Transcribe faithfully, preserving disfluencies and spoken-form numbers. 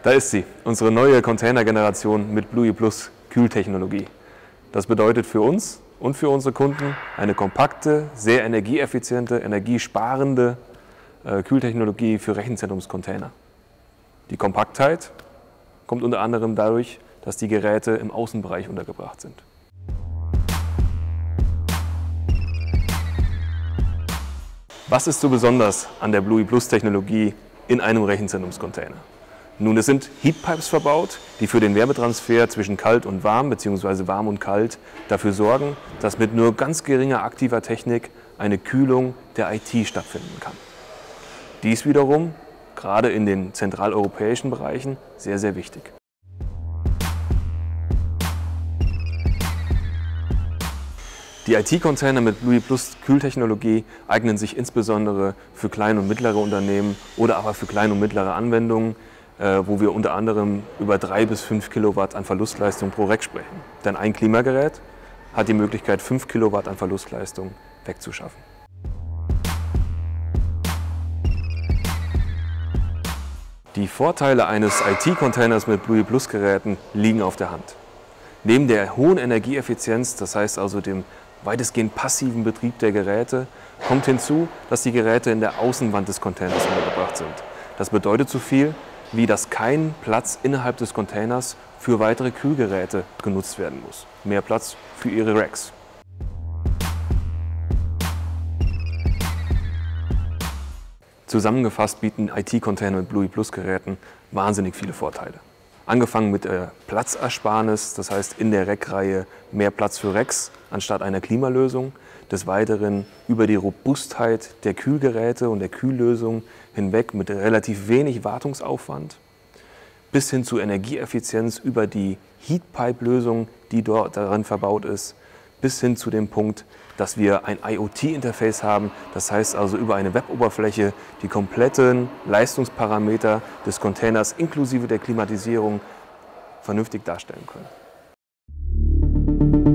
Da ist sie, unsere neue Containergeneration mit Bluey Plus Kühltechnologie. Das bedeutet für uns und für unsere Kunden eine kompakte, sehr energieeffiziente, energiesparende äh, Kühltechnologie für Rechenzentrumscontainer. Die Kompaktheit kommt unter anderem dadurch, dass die Geräte im Außenbereich untergebracht sind. Was ist so besonders an der Bluey Plus Technologie in einem Rechenzentrumscontainer? Nun, es sind Heatpipes verbaut, die für den Wärmetransfer zwischen kalt und warm bzw. warm und kalt dafür sorgen, dass mit nur ganz geringer aktiver Technik eine Kühlung der I T stattfinden kann. Dies wiederum, gerade in den zentraleuropäischen Bereichen, sehr, sehr wichtig. Die I T-Container mit Bluey Plus Kühltechnologie eignen sich insbesondere für kleine und mittlere Unternehmen oder aber für kleine und mittlere Anwendungen, wo wir unter anderem über drei bis fünf Kilowatt an Verlustleistung pro Rack sprechen. Denn ein Klimagerät hat die Möglichkeit, fünf Kilowatt an Verlustleistung wegzuschaffen. Die Vorteile eines I T-Containers mit Bluey Plus Geräten liegen auf der Hand. Neben der hohen Energieeffizienz, das heißt also dem weitestgehend passiven Betrieb der Geräte, kommt hinzu, dass die Geräte in der Außenwand des Containers untergebracht sind. Das bedeutet so viel, wie dass kein Platz innerhalb des Containers für weitere Kühlgeräte genutzt werden muss. Mehr Platz für ihre Racks. Zusammengefasst bieten I T-Container mit Bluey Plus Geräten wahnsinnig viele Vorteile. Angefangen mit der Platzersparnis, das heißt in der Rackreihe mehr Platz für Racks anstatt einer Klimalösung. Des Weiteren über die Robustheit der Kühlgeräte und der Kühllösung hinweg mit relativ wenig Wartungsaufwand, bis hin zu Energieeffizienz über die Heatpipe-Lösung, die dort darin verbaut ist, bis hin zu dem Punkt, dass wir ein I O T-Interface haben, das heißt also über eine Web-Oberfläche die kompletten Leistungsparameter des Containers inklusive der Klimatisierung vernünftig darstellen können.